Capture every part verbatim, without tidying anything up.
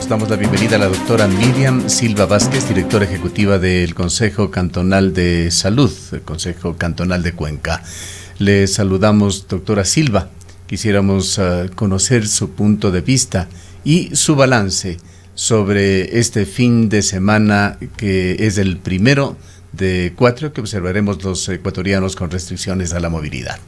Nos damos la bienvenida a la doctora Miriam Silva Vázquez, directora ejecutiva del Consejo Cantonal de Salud, el Consejo Cantonal de Cuenca. Le saludamos, doctora Silva. Quisiéramos uh, conocer su punto de vista y su balance sobre este fin de semana, que es el primero de cuatro que observaremos los ecuatorianos con restricciones a la movilidad.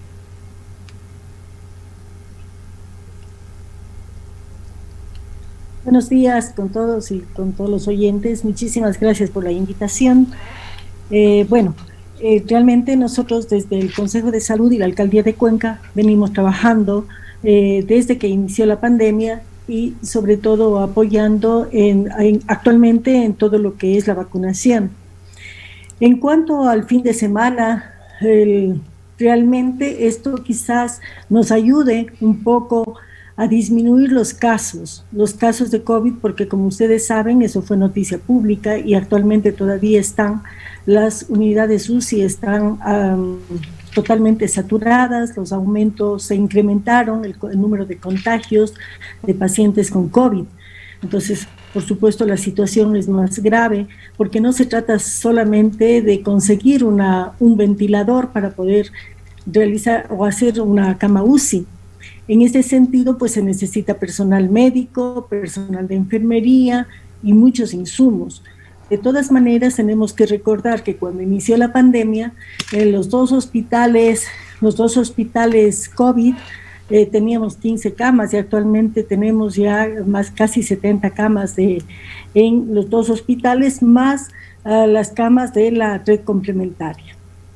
Buenos días con todos y con todos los oyentes. Muchísimas gracias por la invitación. Eh, bueno, eh, realmente nosotros desde el Consejo de Salud y la Alcaldía de Cuenca venimos trabajando eh, desde que inició la pandemia y sobre todo apoyando en, en, actualmente en todo lo que es la vacunación. En cuanto al fin de semana, el, realmente esto quizás nos ayude un poco a disminuir los casos, los casos de COVID, porque como ustedes saben, eso fue noticia pública y actualmente todavía están, las unidades U C I están um, totalmente saturadas, los aumentos se incrementaron, el, el número de contagios de pacientes con COVID. Entonces, por supuesto, la situación es más grave, porque no se trata solamente de conseguir una, un ventilador para poder realizar o hacer una cama U C I. En este sentido, pues se necesita personal médico, personal de enfermería y muchos insumos. De todas maneras, tenemos que recordar que cuando inició la pandemia, en los dos hospitales, los dos hospitales COVID, eh, teníamos quince camas y actualmente tenemos ya más casi setenta camas de, en los dos hospitales, más uh, las camas de la red complementaria.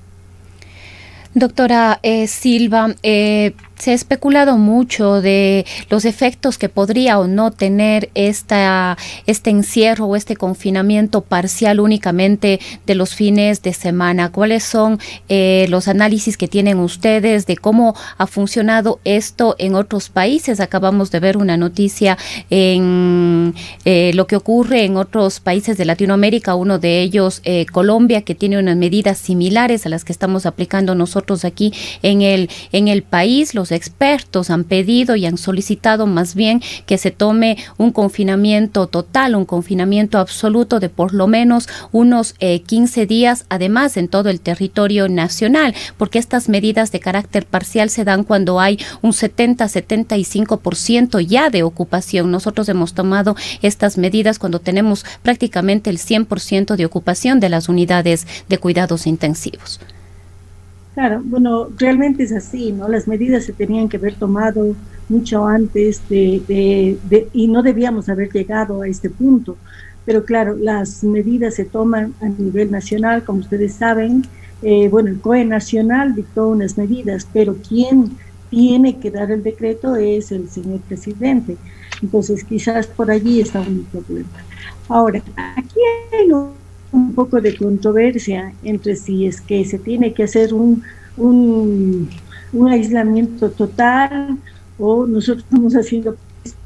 Doctora eh, Silva, eh, se ha especulado mucho de los efectos que podría o no tener esta, este encierro o este confinamiento parcial únicamente de los fines de semana. ¿Cuáles son eh, los análisis que tienen ustedes de cómo ha funcionado esto en otros países? Acabamos de ver una noticia en eh, lo que ocurre en otros países de Latinoamérica, uno de ellos eh, Colombia, que tiene unas medidas similares a las que estamos aplicando nosotros aquí en el, en el país. Los expertos han pedido y han solicitado más bien que se tome un confinamiento total, un confinamiento absoluto de por lo menos unos eh, quince días, además en todo el territorio nacional, porque estas medidas de carácter parcial se dan cuando hay un setenta a setenta y cinco por ciento ya de ocupación. Nosotros hemos tomado estas medidas cuando tenemos prácticamente el cien por ciento de ocupación de las unidades de cuidados intensivos. Claro, bueno, realmente es así, ¿no? Las medidas se tenían que haber tomado mucho antes de, de, de, y no debíamos haber llegado a este punto. Pero claro, las medidas se toman a nivel nacional, como ustedes saben. Eh, bueno, el C O E nacional dictó unas medidas, pero quien tiene que dar el decreto es el señor presidente. Entonces, quizás por allí está un problema. Ahora, aquí hay un un poco de controversia entre si es que se tiene que hacer un, un, un aislamiento total o nosotros estamos haciendo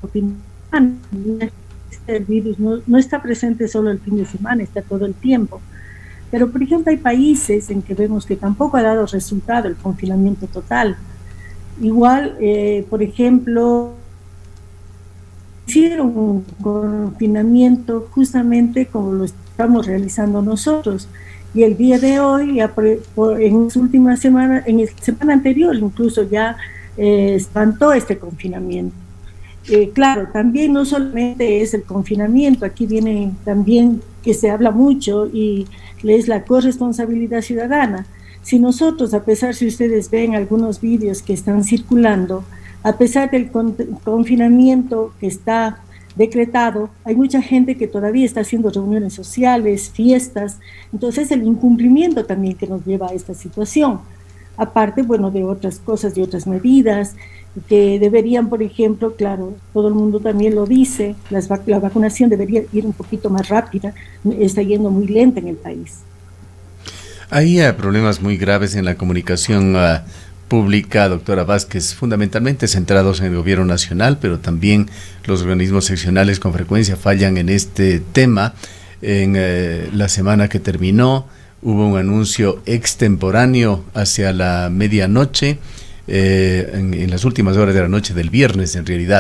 este virus no, no está presente solo el fin de semana, está todo el tiempo. Pero, por ejemplo, hay países en que vemos que tampoco ha dado resultado el confinamiento total. Igual, eh, por ejemplo, hicieron un confinamiento justamente como lo estamos realizando nosotros, y el día de hoy, ya por, por, en las últimas semanas, en la semana anterior incluso ya eh, espantó este confinamiento. Eh, claro, también no solamente es el confinamiento, aquí viene también que se habla mucho y es la corresponsabilidad ciudadana. Si nosotros, a pesar, si ustedes ven algunos vídeos que están circulando, a pesar del con, confinamiento que está decretado, hay mucha gente que todavía está haciendo reuniones sociales, fiestas. Entonces el incumplimiento también que nos lleva a esta situación, aparte, bueno, de otras cosas, de otras medidas que deberían, por ejemplo, claro, todo el mundo también lo dice, las, la vacunación debería ir un poquito más rápida, está yendo muy lenta en el país. Hay uh, problemas muy graves en la comunicación uh, pública, doctora Vázquez, fundamentalmente centrados en el gobierno nacional, pero también los organismos seccionales con frecuencia fallan en este tema. En eh, la semana que terminó hubo un anuncio extemporáneo hacia la medianoche, eh, en, en las últimas horas de la noche del viernes en realidad,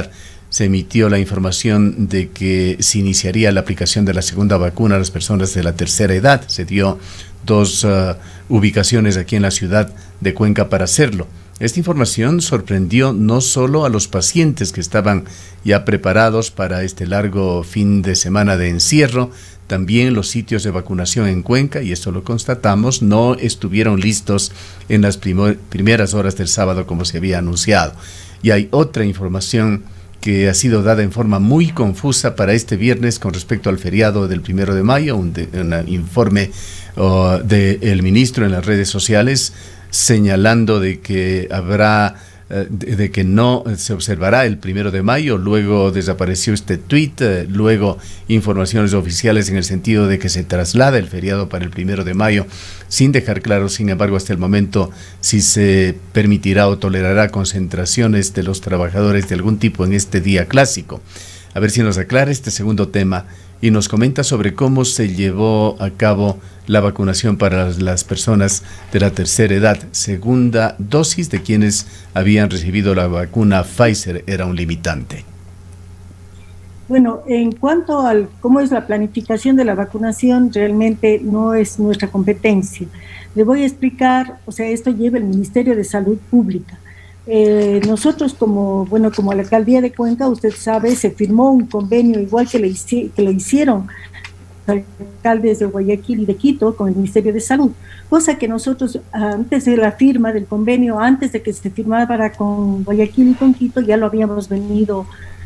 se emitió la información de que se iniciaría la aplicación de la segunda vacuna a las personas de la tercera edad. Se dio dos uh, ubicaciones aquí en la ciudad de Cuenca para hacerlo. Esta información sorprendió no solo a los pacientes que estaban ya preparados para este largo fin de semana de encierro, también los sitios de vacunación en Cuenca, y esto lo constatamos, no estuvieron listos en las primer, primeras horas del sábado como se había anunciado. Y hay otra información que ha sido dada en forma muy confusa para este viernes con respecto al feriado del primero de mayo, un, de, un informe uh, del ministro en las redes sociales señalando de que habrá, uh, de, de que no se observará el primero de mayo, luego desapareció este tweet, uh, luego informaciones oficiales en el sentido de que se traslada el feriado para el primero de mayo, sin dejar claro, sin embargo, hasta el momento si se permitirá o tolerará concentraciones de los trabajadores de algún tipo en este día clásico. A ver si nos aclara este segundo tema y nos comenta sobre cómo se llevó a cabo la vacunación para las personas de la tercera edad. Segunda dosis de quienes habían recibido la vacuna Pfizer era un limitante. Bueno, en cuanto al cómo es la planificación de la vacunación, realmente no es nuestra competencia. Le voy a explicar, o sea, esto lleva el Ministerio de Salud Pública. Eh, nosotros como, bueno, como la Alcaldía de Cuenca, usted sabe, se firmó un convenio igual que le, hici que le hicieron los alcaldes de Guayaquil y de Quito con el Ministerio de Salud, cosa que nosotros antes de la firma del convenio, antes de que se firmara con Guayaquil y con Quito, ya lo habíamos venido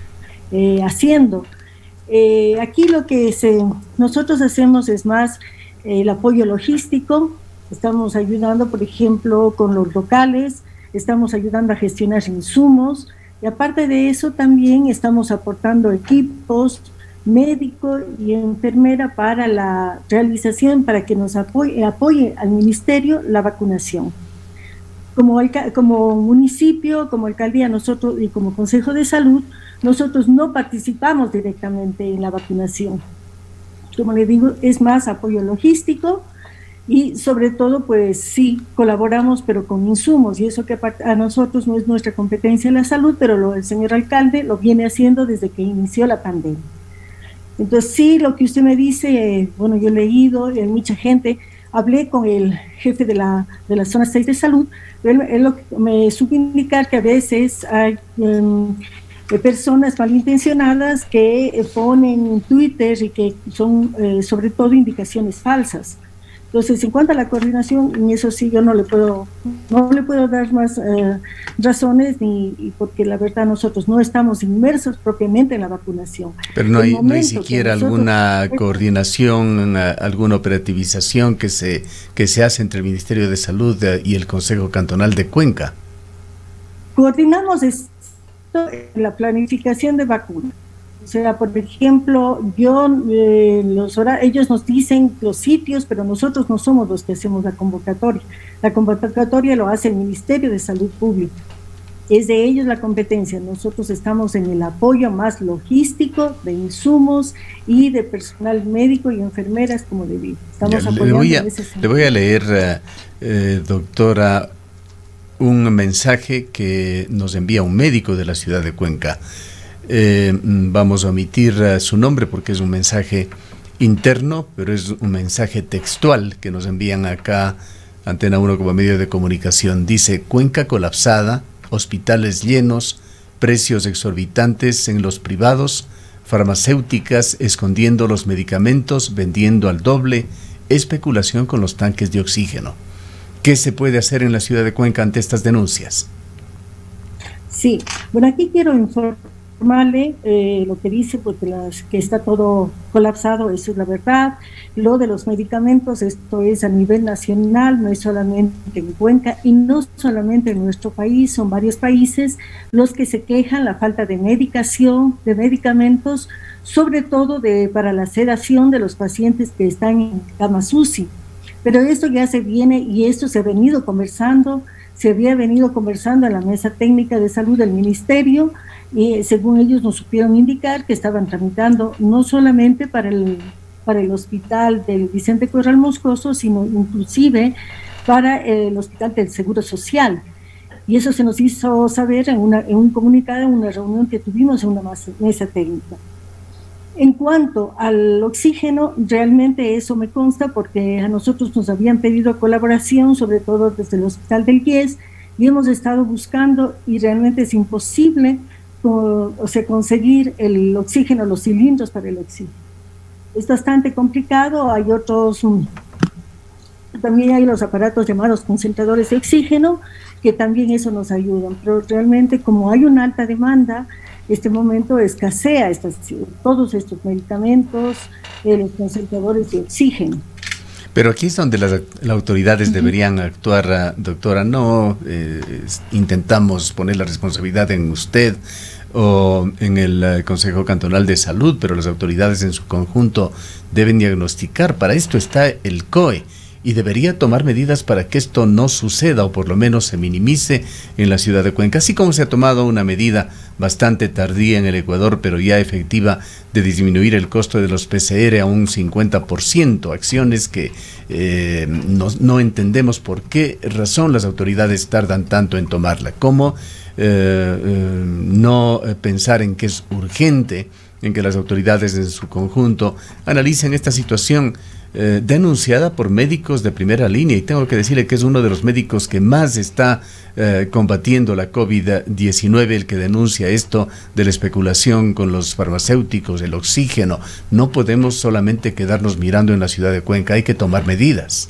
eh, haciendo. Eh, aquí lo que se, nosotros hacemos es más eh, el apoyo logístico, estamos ayudando, por ejemplo, con los locales, estamos ayudando a gestionar insumos, y aparte de eso también estamos aportando equipos, médico y enfermera para la realización, para que nos apoye, apoye al ministerio la vacunación. Como, como municipio, como alcaldía, nosotros y como Consejo de Salud, nosotros no participamos directamente en la vacunación. Como le digo, es más apoyo logístico y sobre todo, pues sí, colaboramos, pero con insumos, y eso que a nosotros no es nuestra competencia en la salud, pero lo, el señor alcalde lo viene haciendo desde que inició la pandemia. Entonces, sí, lo que usted me dice, bueno, yo he leído, hay mucha gente, hablé con el jefe de la, de la zona seis de salud, él, él lo que me supo indicar que a veces hay um, personas malintencionadas que eh, ponen en Twitter y que son eh, sobre todo indicaciones falsas. Entonces, en cuanto a la coordinación, en eso sí yo no le puedo, no le puedo dar más eh, razones, ni porque la verdad nosotros no estamos inmersos propiamente en la vacunación. Pero no hay, no hay siquiera nosotros, alguna coordinación, alguna operativización que se, que se hace entre el Ministerio de Salud y el Consejo Cantonal de Cuenca. Coordinamos esto en la planificación de vacunas. O sea, por ejemplo, yo, eh, los ellos nos dicen los sitios, pero nosotros no somos los que hacemos la convocatoria. La convocatoria lo hace el Ministerio de Salud Pública. Es de ellos la competencia. Nosotros estamos en el apoyo más logístico, de insumos y de personal médico y enfermeras, como le digo. Estamos ya, apoyando le, voy a, en ese sentido. Le voy a leer, uh, eh, doctora, un mensaje que nos envía un médico de la ciudad de Cuenca. Eh, vamos a omitir uh, su nombre porque es un mensaje interno, pero es un mensaje textual que nos envían acá, Antena uno como medio de comunicación. Dice: Cuenca colapsada, hospitales llenos, precios exorbitantes en los privados, farmacéuticas escondiendo los medicamentos, vendiendo al doble, especulación con los tanques de oxígeno. ¿Qué se puede hacer en la ciudad de Cuenca ante estas denuncias? Sí, bueno, aquí quiero informar Eh, lo que dice, porque las, que está todo colapsado, eso es la verdad. Lo de los medicamentos, esto es a nivel nacional, no es solamente en Cuenca y no solamente en nuestro país, son varios países los que se quejan la falta de medicación, de medicamentos, sobre todo de, para la sedación de los pacientes que están en camas U C I. Pero esto ya se viene y esto se ha venido conversando, se había venido conversando en la mesa técnica de salud del ministerio, y según ellos nos supieron indicar que estaban tramitando no solamente para el, para el hospital del Vicente Corral Moscoso, sino inclusive para el hospital del Seguro Social. y eso se nos hizo saber en, una, en un comunicado, en una reunión que tuvimos en una mesa técnica. En cuanto al oxígeno, realmente eso me consta porque a nosotros nos habían pedido colaboración, sobre todo desde el Hospital del IES, y hemos estado buscando y realmente es imposible o, o sea, conseguir el oxígeno, los cilindros para el oxígeno. Es bastante complicado, hay otros, también hay los aparatos llamados concentradores de oxígeno, que también eso nos ayudan, pero realmente como hay una alta demanda, este momento escasea estas, todos estos medicamentos, eh, los concentradores de oxígeno. Pero aquí es donde las, las autoridades uh-huh. deberían actuar, doctora. No eh, intentamos poner la responsabilidad en usted o en el uh, Consejo Cantonal de Salud, pero las autoridades en su conjunto deben diagnosticar. Para esto está el C O E y debería tomar medidas para que esto no suceda o por lo menos se minimice en la ciudad de Cuenca, así como se ha tomado una medida bastante tardía en el Ecuador, pero ya efectiva, de disminuir el costo de los P C R a un cincuenta por ciento, acciones que eh, no, no entendemos por qué razón las autoridades tardan tanto en tomarla. ¿Cómo eh, eh, no pensar en que es urgente, en que las autoridades en su conjunto analicen esta situación eh, denunciada por médicos de primera línea? Y tengo que decirle que es uno de los médicos que más está eh, combatiendo la COVID diecinueve, el que denuncia esto de la especulación con los farmacéuticos, el oxígeno. No podemos solamente quedarnos mirando en la ciudad de Cuenca, hay que tomar medidas.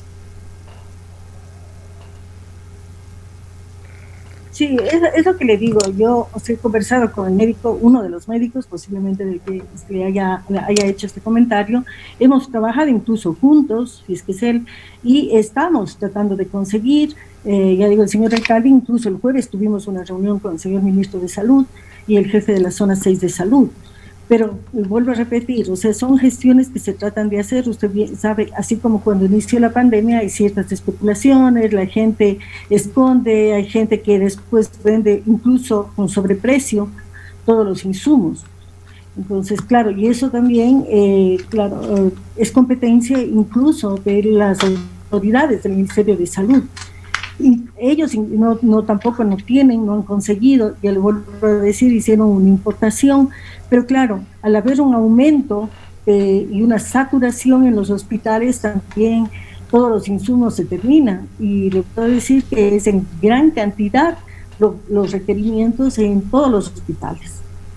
Sí, es, es lo que le digo. Yo o sea, he conversado con el médico, uno de los médicos, posiblemente del que este, haya, haya hecho este comentario. Hemos trabajado incluso juntos, si es que es él, y estamos tratando de conseguir, eh, ya digo, el señor alcalde, incluso el jueves tuvimos una reunión con el señor ministro de Salud y el jefe de la zona seis de Salud. Pero vuelvo a repetir, o sea, son gestiones que se tratan de hacer. Usted bien sabe, así como cuando inició la pandemia hay ciertas especulaciones, la gente esconde, hay gente que después vende incluso con sobreprecio todos los insumos. Entonces, claro, y eso también, eh, claro, eh, es competencia incluso de las autoridades del Ministerio de Salud. Y ellos no, no tampoco no tienen, no han conseguido, ya le vuelvo a decir, hicieron una importación, pero claro, al haber un aumento eh, y una saturación en los hospitales, también todos los insumos se terminan, y le puedo decir que es en gran cantidad lo, los requerimientos en todos los hospitales.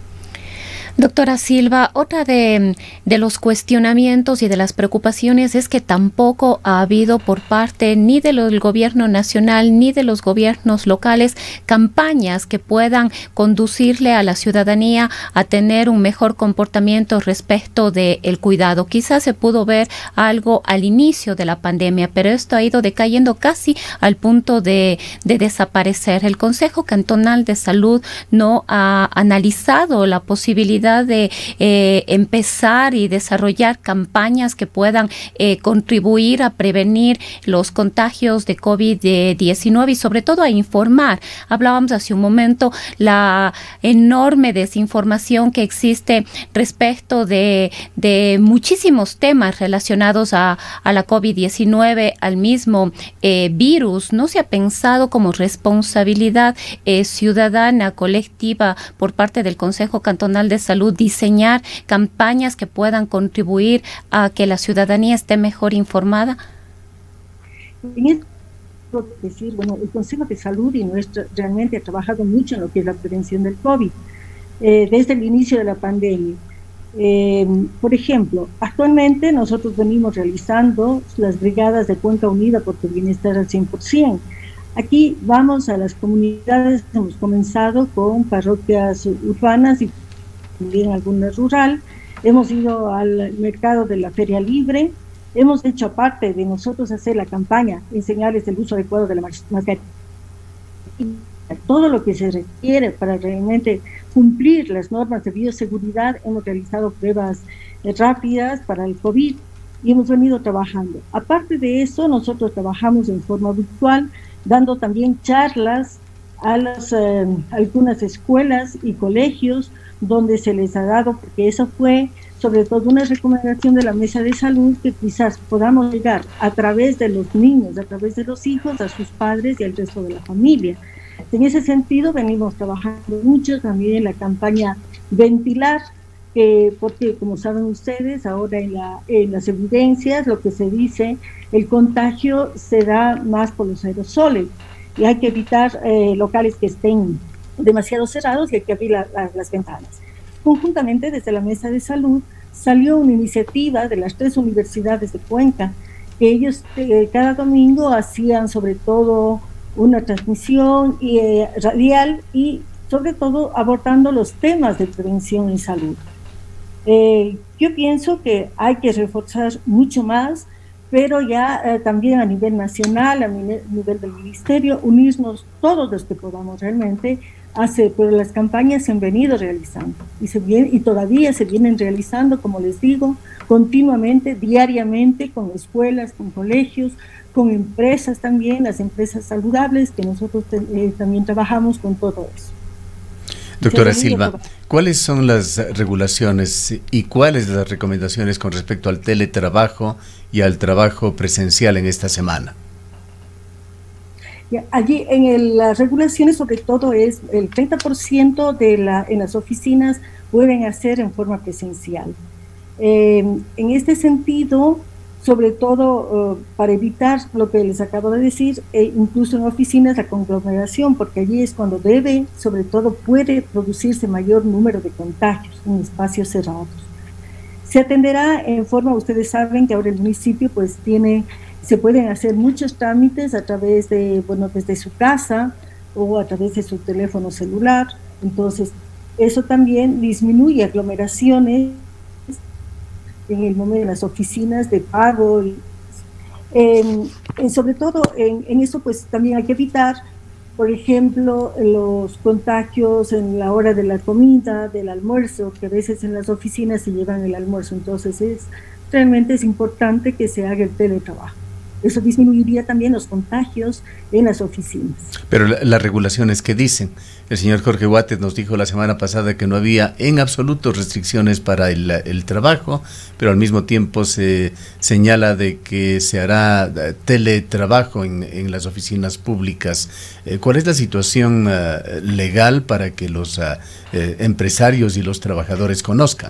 Doctora Silva, otra de, de los cuestionamientos y de las preocupaciones es que tampoco ha habido por parte ni del gobierno nacional ni de los gobiernos locales campañas que puedan conducirle a la ciudadanía a tener un mejor comportamiento respecto del cuidado. Quizás se pudo ver algo al inicio de la pandemia, pero esto ha ido decayendo casi al punto de, de desaparecer. El Consejo Cantonal de Salud no ha analizado la posibilidad de eh, empezar y desarrollar campañas que puedan eh, contribuir a prevenir los contagios de COVID diecinueve y sobre todo a informar. Hablábamos hace un momento la enorme desinformación que existe respecto de, de muchísimos temas relacionados a, a la COVID diecinueve, al mismo eh, virus. ¿No se ha pensado como responsabilidad eh, ciudadana, colectiva, por parte del Consejo Cantonal de Salud, diseñar campañas que puedan contribuir a que la ciudadanía esté mejor informada? En esto, decir, bueno, el Consejo de Salud y nuestro, realmente ha trabajado mucho en lo que es la prevención del COVID, eh, desde el inicio de la pandemia. Eh, por ejemplo, actualmente nosotros venimos realizando las brigadas de Cuenca Unida por tu Bienestar al cien por ciento. Aquí vamos a las comunidades, hemos comenzado con parroquias urbanas y también alguna rural, hemos ido al mercado de la Feria Libre, hemos hecho, aparte de nosotros hacer la campaña, enseñarles el uso adecuado de la mascarilla, todo lo que se requiere para realmente cumplir las normas de bioseguridad. Hemos realizado pruebas eh, rápidas para el COVID y hemos venido trabajando. Aparte de eso, nosotros trabajamos en forma virtual, dando también charlas a las, eh, algunas escuelas y colegios donde se les ha dado, porque eso fue sobre todo una recomendación de la Mesa de Salud, que quizás podamos llegar a través de los niños, a través de los hijos, a sus padres y al resto de la familia. En ese sentido venimos trabajando mucho también en la campaña Ventilar, eh, porque como saben ustedes, ahora en, la, en las evidencias lo que se dice, el contagio se da más por los aerosoles y hay que evitar eh, locales que estén demasiado cerrados y hay que abrir la, la, las ventanas. Conjuntamente desde la Mesa de Salud salió una iniciativa de las tres universidades de Cuenca, que ellos eh, cada domingo hacían sobre todo una transmisión y, eh, radial y sobre todo abordando los temas de prevención en salud. Eh, yo pienso que hay que reforzar mucho más, pero ya eh, también a nivel nacional, a nivel, nivel del ministerio, unirnos todos los que podamos realmente hacer, pero las campañas se han venido realizando y, se viene, y todavía se vienen realizando, como les digo, continuamente, diariamente, con escuelas, con colegios, con empresas también, las empresas saludables, que nosotros eh, también trabajamos con todo eso. Doctora Silva, ¿cuáles son las regulaciones y cuáles las recomendaciones con respecto al teletrabajo y al trabajo presencial en esta semana? Allí en el, las regulaciones sobre todo es el treinta por ciento de la, en las oficinas pueden hacer en forma presencial. Eh, en este sentido, sobre todo uh, para evitar lo que les acabo de decir, eh, incluso en oficinas la conglomeración, porque allí es cuando debe, sobre todo puede producirse mayor número de contagios en espacios cerrados. Se atenderá en forma, ustedes saben que ahora el municipio pues tiene, se pueden hacer muchos trámites a través de, bueno, desde su casa o a través de su teléfono celular, entonces eso también disminuye aglomeraciones en el momento de las oficinas de pago. Y, eh, eh, sobre todo en, en eso pues también hay que evitar, por ejemplo, los contagios en la hora de la comida, del almuerzo, que a veces en las oficinas se llevan el almuerzo, entonces es, realmente es importante que se haga el teletrabajo. Eso disminuiría también los contagios en las oficinas. Pero la, las regulaciones que dicen, el señor Jorge Guates nos dijo la semana pasada que no había en absoluto restricciones para el, el trabajo, pero al mismo tiempo se señala de que se hará teletrabajo en, en las oficinas públicas. Eh, ¿Cuál es la situación uh, legal para que los uh, eh, empresarios y los trabajadores conozcan?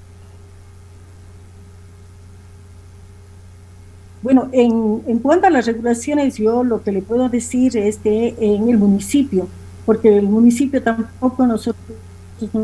Bueno, en, en cuanto a las regulaciones, yo lo que le puedo decir es que en el municipio, porque el municipio tampoco nosotros no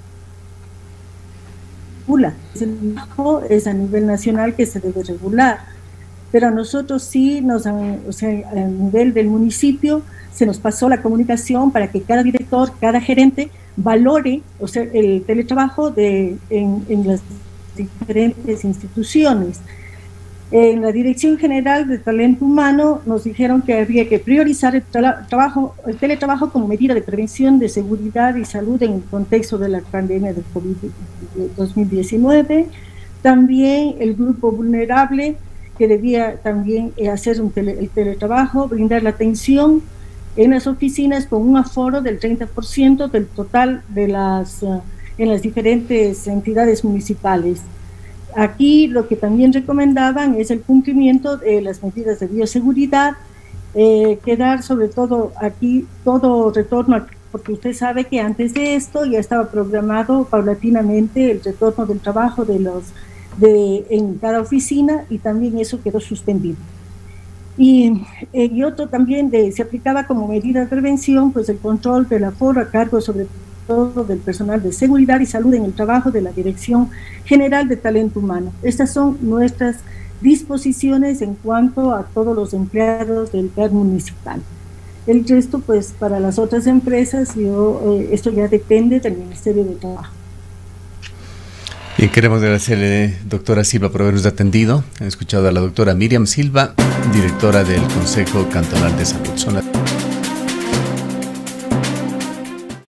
regula, es a nivel nacional que se debe regular, pero a nosotros sí, nos han, o sea, a nivel del municipio, se nos pasó la comunicación para que cada director, cada gerente valore, o sea, el teletrabajo de, en, en las diferentes instituciones. En la Dirección General de Talento Humano nos dijeron que había que priorizar el, tra trabajo, el teletrabajo como medida de prevención de seguridad y salud en el contexto de la pandemia del COVID dos mil diecinueve. También el grupo vulnerable, que debía también hacer un tele, el teletrabajo, brindar la atención en las oficinas con un aforo del treinta por ciento del total de las, uh, en las diferentes entidades municipales. Aquí lo que también recomendaban es el cumplimiento de las medidas de bioseguridad, eh, quedar sobre todo aquí todo retorno, porque usted sabe que antes de esto ya estaba programado paulatinamente el retorno del trabajo de los, de, en cada oficina, y también eso quedó suspendido. Y, eh, y otro también de, se aplicaba como medida de prevención pues el control del aforo a cargo sobre todo del personal de seguridad y salud en el trabajo de la Dirección General de Talento Humano. Estas son nuestras disposiciones en cuanto a todos los empleados del C A D municipal. El resto, pues, para las otras empresas, yo, eh, esto ya depende del Ministerio de Trabajo. Bien, queremos agradecerle, doctora Silva, por habernos atendido. Han escuchado a la doctora Miriam Silva, directora del Consejo Cantonal de Salud. Son